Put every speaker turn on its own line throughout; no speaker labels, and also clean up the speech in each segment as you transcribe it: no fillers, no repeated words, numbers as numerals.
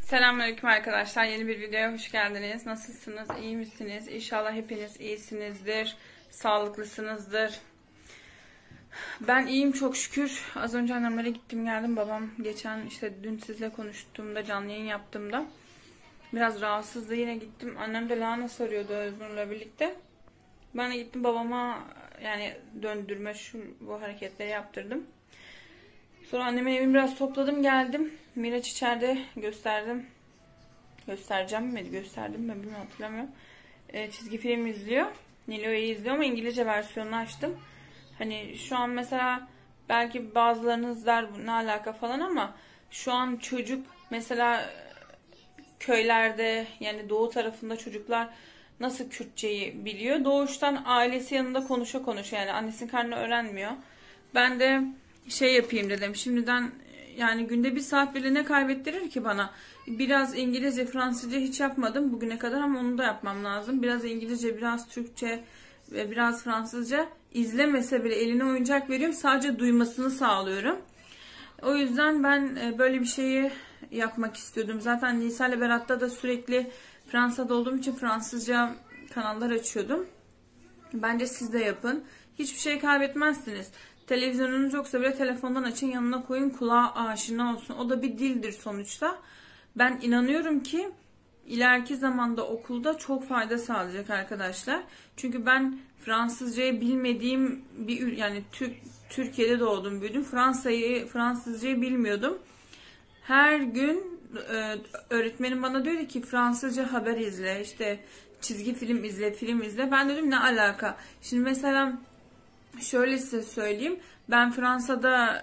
Selamünaleyküm arkadaşlar. Yeni bir videoya hoş geldiniz. Nasılsınız? İyi misiniz? İnşallah hepiniz iyisinizdir. Sağlıklısınızdır. Ben iyiyim çok şükür. Az önce annemlere gittim geldim. Babam geçen dün sizle konuştuğumda, canlı yayın yaptığımda biraz rahatsızdı. Yine gittim. Annem de lahana sarıyordu Öznur'la birlikte. Ben de gittim babama döndürme bu hareketleri yaptırdım. Sonra annemin evini biraz topladım geldim. Miraç içeride gösterdim. Gösterdim mi bilmiyorum, hatırlamıyorum. Çizgi film izliyor. Nilo'yu izliyor ama İngilizce versiyonunu açtım. Hani şu an mesela belki bazılarınız der bu ne alaka falan ama şu an çocuk mesela köylerde yani doğu tarafında çocuklar nasıl Kürtçeyi biliyor? Doğuştan ailesi yanında konuşa yani annesinin karnını öğrenmiyor. Ben de yapayım dedim. Şimdiden yani günde 1 saat bile ne kaybettirir ki bana? Biraz İngilizce, Fransızca hiç yapmadım bugüne kadar ama onu da yapmam lazım. Biraz İngilizce, biraz Türkçe ve biraz Fransızca. İzlemese bile eline oyuncak veriyorum. Sadece duymasını sağlıyorum. O yüzden ben böyle bir şeyi yapmak istiyordum. Zaten Nisa ile Berat'ta da sürekli Fransa'da olduğum için Fransızca kanallar açıyordum. Bence siz de yapın. Hiçbir şey kaybetmezsiniz. Televizyonunuz yoksa bile telefondan açın, yanına koyun, kulağa aşina olsun. O da bir dildir sonuçta. Ben inanıyorum ki ileriki zamanda okulda çok fayda sağlayacak arkadaşlar. Çünkü ben Fransızcayı bilmediğim Türkiye'de doğdum büyüdüm. Fransızcayı bilmiyordum. Her gün öğretmenim bana diyordu ki Fransızca haber izle, çizgi film izle. Ben dedim ne alaka? Şimdi mesela şöyle size söyleyeyim. Ben Fransa'da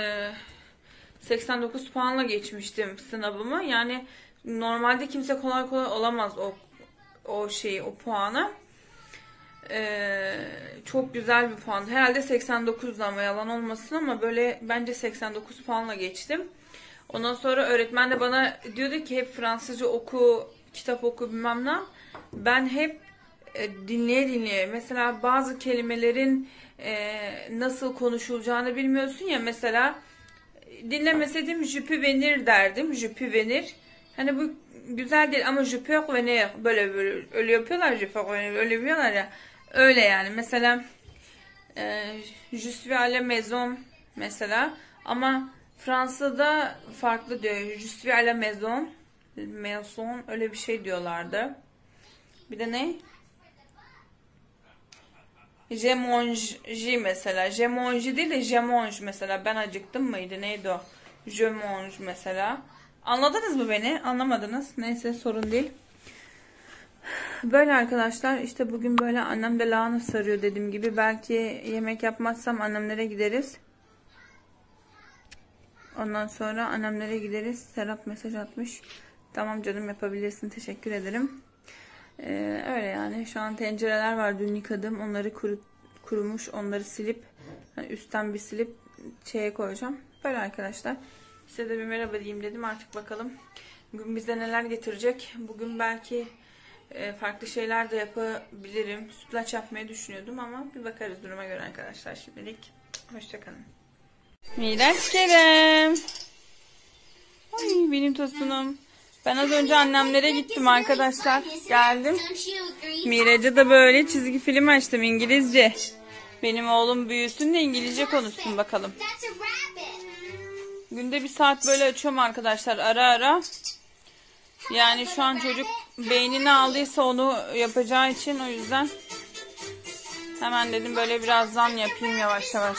89 puanla geçmiştim sınavımı. Yani normalde kimse kolay olamaz o puanı. Çok güzel bir puan. Herhalde 89'da ama yalan olmasın ama böyle bence 89 puanla geçtim. Ondan sonra öğretmen de bana diyordu ki hep Fransızca oku, kitap oku bilmem ne. Ben hep dinleye mesela bazı kelimelerin nasıl konuşulacağını bilmiyorsun ya, mesela dinlemeseydim je peux venir derdim. Je peux venir. Hani bu güzel değil ama je peux venir böyle öyle yapıyorlar, je peux venir öyle yapıyorlar ya. Öyle yani mesela je suis à la maison mesela ama Fransa'da farklı diyor. Je suis à la maison. Maison öyle bir şey diyorlardı. Bir de ne? Je mange mesela. Je mange değil de je mange mesela. Ben acıktım mıydı? Neydi o? Je mange mesela. Anladınız mı beni? Anlamadınız. Neyse sorun değil. Böyle arkadaşlar bugün böyle annem de lahana sarıyor dediğim gibi. Belki yemek yapmazsam annemlere gideriz. Ondan sonra annemlere gideriz. Serap mesaj atmış. Tamam canım yapabilirsin. Teşekkür ederim. Öyle yani. Şu an tencereler var. Dün yıkadım. Onları kurumuş. Onları silip üstten bir silip koyacağım. Böyle arkadaşlar. Size de bir merhaba diyeyim dedim. Artık bakalım. Bugün bize neler getirecek. Bugün belki farklı şeyler de yapabilirim. Sütlaç yapmayı düşünüyordum ama bir bakarız duruma göre arkadaşlar. Şimdilik hoşçakalın. Miraç Kerem. Ay benim tosunum. Ben az önce annemlere gittim arkadaşlar. Geldim. Miraç'a da böyle çizgi film açtım İngilizce. Benim oğlum büyüsün de İngilizce konuşsun bakalım. Günde 1 saat böyle açıyorum arkadaşlar ara. Yani şu an çocuk beynini aldıysa onu yapacağı için o yüzden hemen dedim böyle birazdan yapayım yavaş yavaş.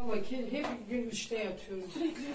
Baba hep gün işte yatıyoruz. Sürekli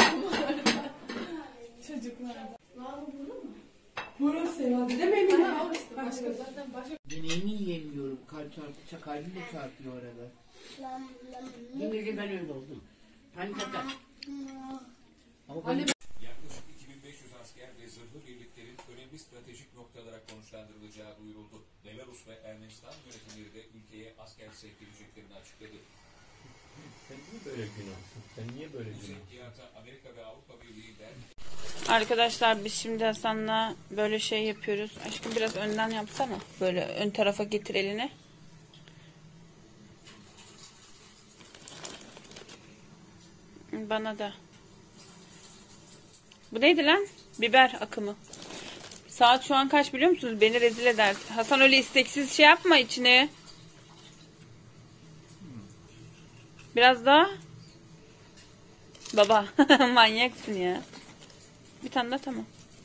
çocuklar. Burası ya. Dedim Emine. Başka zaten başka.
Deneyimi yiyemiyorum. Kalbim de çarpıyor arada. Dün gece ben öyle oldum. Panik atak. Ama
Anne,
Yaklaşık 2500 asker ve zırhlı birliklerin önemli stratejik noktalara konuşlandırılacağı duyuruldu. Belarus ve Ermenistan yönetimleri de ülkeye asker sevk edeceklerini açıkladı.
Sen niye böyle günahsın? Sen niye böyle
Bu
günahsın?
sevkiyata Amerika ve Avrupa Birliği der.
Arkadaşlar biz şimdi Hasan'la böyle şey yapıyoruz. Aşkım biraz önden yapsana. Böyle ön tarafa getir elini. Bana da. Bu neydi lan? Biber akımı. Saat şu an kaç biliyor musunuz? Beni rezil eder. Hasan öyle isteksiz şey yapma içine. Biraz daha. Baba manyaksın ya. Bir tane daha tamam.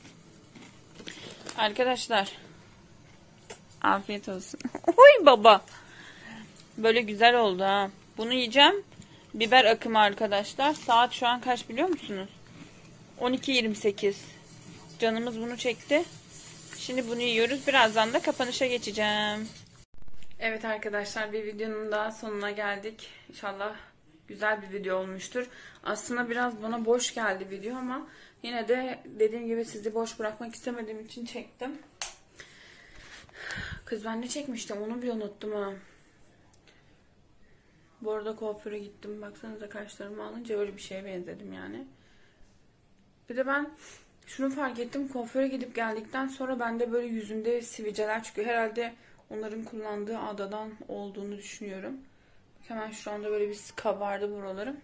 Arkadaşlar. Afiyet olsun. Oy baba. Böyle güzel oldu ha. Bunu yiyeceğim. Biber akımı arkadaşlar. Saat şu an kaç biliyor musunuz? 12:28. Canımız bunu çekti. Şimdi bunu yiyoruz. Birazdan da kapanışa geçeceğim. Evet arkadaşlar, bir videonun daha sonuna geldik. İnşallah güzel bir video olmuştur. Aslında biraz bana boş geldi video ama yine de dediğim gibi sizi boş bırakmak istemediğim için çektim. Kız ben ne çekmiştim onu bir unuttum ha. Bu arada kuaföre gittim. Baksanıza kaşlarımı alınca öyle bir şeye benzedim yani. Bir de ben şunu fark ettim. Kuaföre gidip geldikten sonra bende böyle yüzümde sivilceler çıkıyor. Herhalde onların kullandığı adadan olduğunu düşünüyorum. Hemen şu anda böyle bir kabardı buralarım.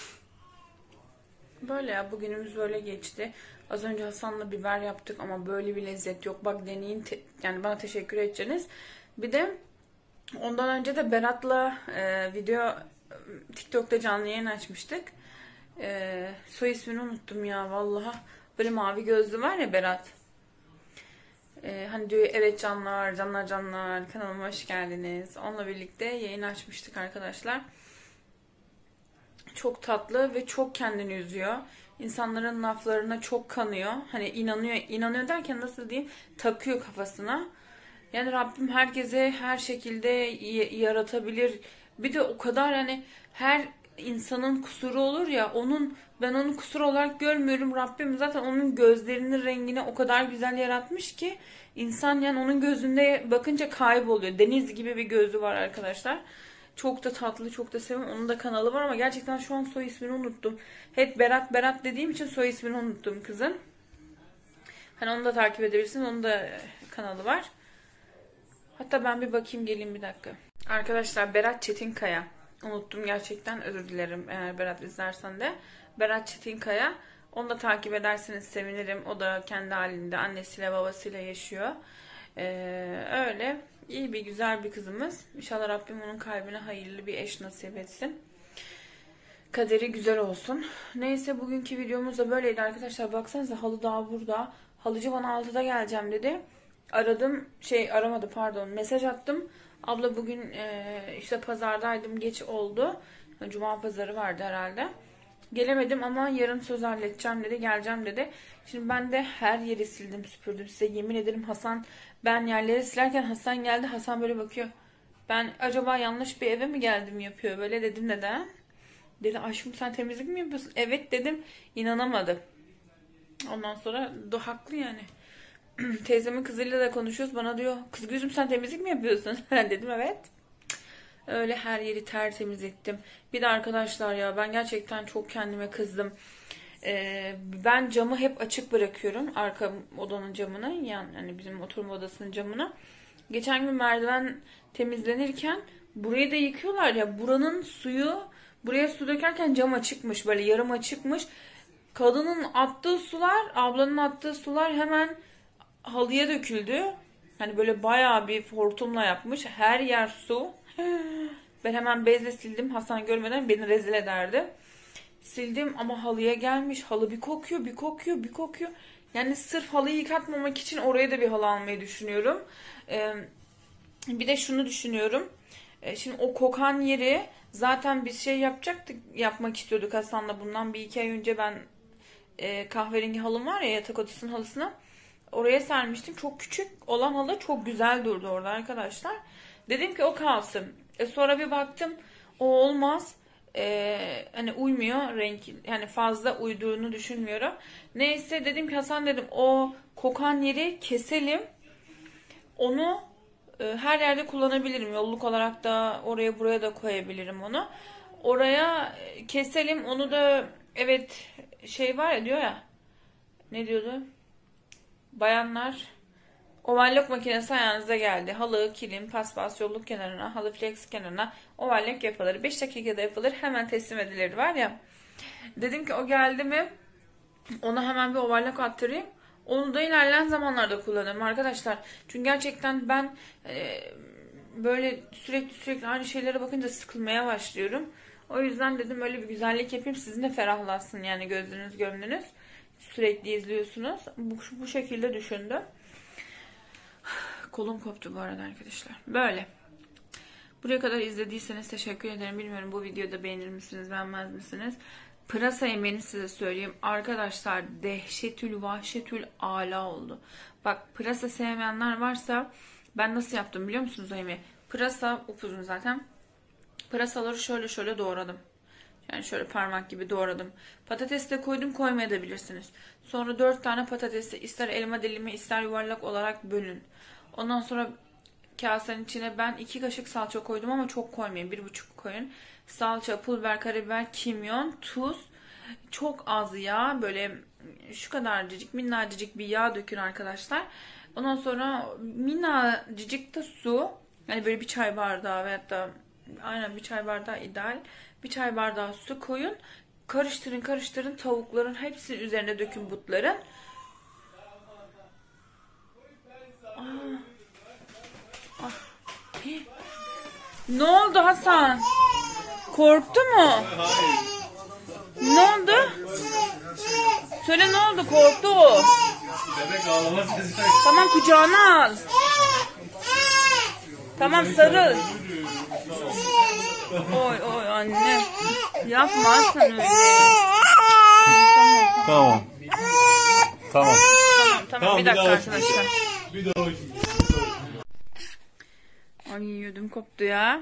Böyle ya, bugünümüz böyle geçti. Az önce Hasan'la biber yaptık ama böyle bir lezzet yok. Bak deneyin, yani bana teşekkür edeceksiniz. Bir de ondan önce de Berat'la video TikTok'ta canlı yayın açmıştık. Soy ismini unuttum ya vallahi. Böyle mavi gözlü var ya Berat. Hani diyor evet canlar kanalıma hoş geldiniz. Onunla birlikte yayın açmıştık arkadaşlar. Çok tatlı ve çok kendini üzüyor. İnsanların laflarına çok kanıyor. Hani inanıyor derken nasıl diyeyim? Takıyor kafasına. Yani Rabbim herkese her şekilde yaratabilir. Bir de o kadar hani her insanın kusuru olur ya, ben onu kusur olarak görmüyorum. Rabbim zaten onun gözlerinin rengini o kadar güzel yaratmış ki insan yani onun gözünde bakınca kayboluyor. Deniz gibi bir gözü var arkadaşlar. Çok da tatlı, çok da seviyorum. Onun da kanalı var ama gerçekten şu an soy ismini unuttum. Hep Berat dediğim için soy ismini unuttum kızın. Hani onu da takip edebilirsiniz. Onun da kanalı var. Hatta ben bir bakayım geleyim bir dakika. Arkadaşlar Berat Çetinkaya. Unuttum gerçekten, özür dilerim eğer Berat izlersen de. Berat Çetinkaya. Onu da takip ederseniz sevinirim. O da kendi halinde annesiyle babasıyla yaşıyor. Öyle iyi bir güzel bir kızımız. İnşallah Rabbim onun kalbine hayırlı bir eş nasip etsin. Kaderi güzel olsun. Neyse bugünkü videomuz da böyleydi arkadaşlar. Baksanıza halı daha burada. Halıcı bana 6'da geleceğim dedi. Aramadı pardon. Mesaj attım. Abla bugün işte pazardaydım, geç oldu. Cuma pazarı vardı herhalde. Gelemedim ama yarın söz halledeceğim dedi, geleceğim dedi. Şimdi ben de her yeri sildim, süpürdüm. Size yemin ederim ben yerleri silerken Hasan geldi. Hasan böyle bakıyor. Ben acaba yanlış bir eve mi geldim yapıyor. Böyle dedim neden? Dedi aşkım sen temizlik mi yapıyorsun? Evet dedim. İnanamadı. Ondan sonra haklı yani. Teyzemin kızıyla da konuşuyoruz. Bana diyor kız gözüm sen temizlik mi yapıyorsun? Dedim evet. Öyle her yeri tertemiz ettim. Bir de arkadaşlar ya ben gerçekten çok kendime kızdım. Ben camı hep açık bırakıyorum. Arka odanın camını. Yani hani bizim oturma odasının camını. Geçen gün merdiven temizlenirken burayı da yıkıyorlar ya. Buranın suyu, buraya su dökerken cam açıkmış. Böyle yarım açıkmış. Kadının attığı sular, ablanın attığı sular hemen halıya döküldü. Hani böyle bayağı bir hortumla yapmış. Her yer su. Ben hemen bezle sildim. Hasan görmeden beni rezil ederdi. Sildim ama halıya gelmiş. Halı bir kokuyor, bir kokuyor, bir kokuyor. Yani sırf halıyı yıkatmamak için oraya da bir halı almayı düşünüyorum. Bir de şunu düşünüyorum. Şimdi o kokan yeri zaten biz şey yapmak istiyorduk Hasan'la bundan bir iki ay önce ben kahverengi halım var ya yatak odasının halısına oraya sermiştim. Çok küçük olan halı çok güzel durdu orada arkadaşlar. Dedim ki o kalsın. Sonra bir baktım o olmaz. Hani uymuyor renk yani fazla uyduğunu düşünmüyorum. Neyse dedim ki Hasan dedim o kokan yeri keselim. Onu her yerde kullanabilirim. Yolluk olarak da oraya buraya da koyabilirim onu. Oraya keselim. Onu da evet şey var ya diyor ya. Ne diyordu? Bayanlar overlock makinesi ayağınıza geldi. Halı, kilim, paspas, yolluk kenarına, halı flex kenarına overlock yapılır. 5 dakikada yapılır. Hemen teslim edilir var ya. Dedim ki o geldi mi ona hemen bir overlock attırayım. Onu da ilerleyen zamanlarda kullanırım arkadaşlar. Çünkü gerçekten ben böyle sürekli aynı şeylere bakınca sıkılmaya başlıyorum. O yüzden dedim öyle bir güzellik yapayım. Sizin de ferahlatsın yani gözünüz gönlünüz. Sürekli izliyorsunuz. Bu şekilde düşündüm. Kolum koptu bu arada arkadaşlar. Böyle. Buraya kadar izlediyseniz teşekkür ederim. Bilmiyorum bu videoda beğenir misiniz, beğenmez misiniz? Pırasa yemeğini size söyleyeyim. Arkadaşlar dehşetül vahşetül ala oldu. Bak pırasa sevmeyenler varsa ben nasıl yaptım biliyor musunuz o yemeği? Pırasa upuzun zaten. Pırasaları şöyle doğradım. Yani şöyle parmak gibi doğradım. Patates de koydum, koymayabilirsiniz. Sonra 4 tane patatesi ister elma dilimi ister yuvarlak olarak bölün. Ondan sonra kasenin içine ben 2 kaşık salça koydum ama çok koymayın. 1,5 koyun. Salça, pul biber, karabiber, kimyon, tuz. Çok az yağ. Böyle şu kadarcık minnacık bir yağ dökün arkadaşlar. Ondan sonra minnacık da su. Yani böyle bir çay bardağı veyahut da aynen bir çay bardağı ideal. Bir çay bardağı su koyun. Karıştırın. Tavukların hepsini üzerine dökün butların. Ne oldu Hasan? Korktu mu? Ne oldu? Söyle ne oldu? Korktu o.
Bebek ağlama sesi.
Tamam kucağına al. Tamam sarıl. Oy anne. Yapma sen öyle.
Tamam.
Tamam bir dakika arkadaşlar.
Bir daha
Ay ödüm koptu ya.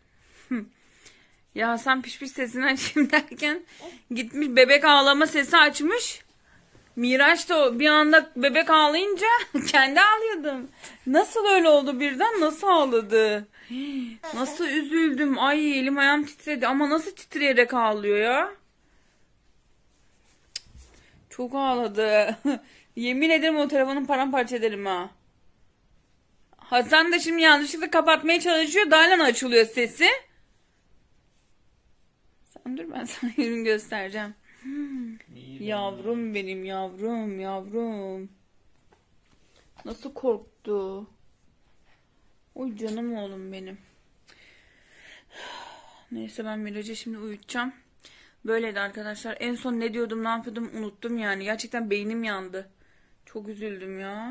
Ya Hasan piş sesini açayım derken gitmiş bebek ağlama sesi açmış. Miraç da bir anda bebek ağlayınca kendi ağlıyordum. Nasıl öyle oldu birden nasıl ağladı? Nasıl üzüldüm. Ay elim ayağım titredi ama nasıl titreyerek ağlıyor ya? Çok ağladı. Yemin ederim o telefonun paramparça ederim ha. Hasan da şimdi yanlışlıkla kapatmaya çalışıyor. Daylan açılıyor sesi. Sen dur ben sana ürün göstereceğim. Yavrum benim yavrum. Nasıl korktu. Oy canım oğlum benim. Neyse ben Miraç'ı şimdi uyutacağım. Böyleydi arkadaşlar. En son ne diyordum ne yapıyordum unuttum yani. Gerçekten beynim yandı. Çok üzüldüm ya.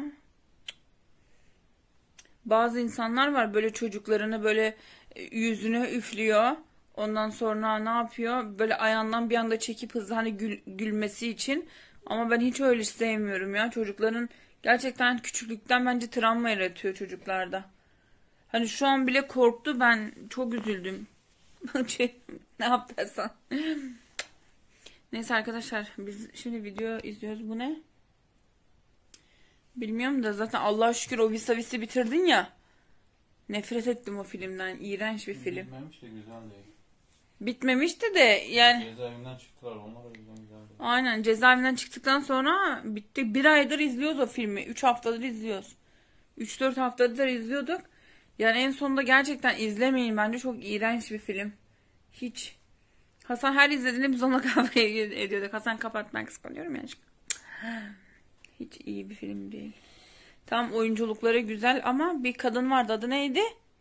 Bazı insanlar var böyle çocuklarını böyle yüzüne üflüyor. Ondan sonra ne yapıyor? Böyle ayağından bir anda çekip hızlı hani gülmesi için. Ama ben hiç öyle sevmiyorum ya. Çocukların gerçekten küçüklükten bence travma yaratıyor çocuklarda. Hani şu an bile korktu ben çok üzüldüm. Ne yaptıysan. Neyse arkadaşlar biz şimdi video izliyoruz. Bu ne? Bilmiyorum da zaten Allah'a şükür o Visavisi bitirdin ya. Nefret ettim o filmden. İğrenç bir film.
Bitmemiş de güzel değil.
Bitmemişti de yani.
Cezaevinden çıktılar onlar da güzel değil.
Aynen cezaevinden çıktıktan sonra bitti. 1 aydır izliyoruz o filmi. 3 haftadır izliyoruz. 3-4 haftadır izliyorduk. Yani en sonunda gerçekten izlemeyin. Bence çok iğrenç bir film. Hiç. Hasan her izlediğinde biz ona kavga ediyorduk. Hasan kapatmak kıskanıyorum ya. Hiç iyi bir film değil. Tam oyunculukları güzel ama bir kadın vardı. Adı neydi?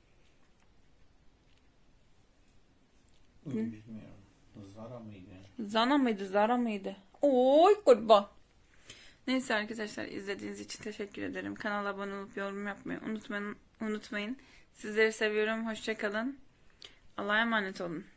Bilmiyorum. Zara mıydı?
Zana mıydı? Zara mıydı? Oy kurban. Neyse arkadaşlar izlediğiniz için teşekkür ederim. Kanala abone olup yorum yapmayı unutmayın. Sizleri seviyorum. Hoşça kalın. Allah'a emanet olun.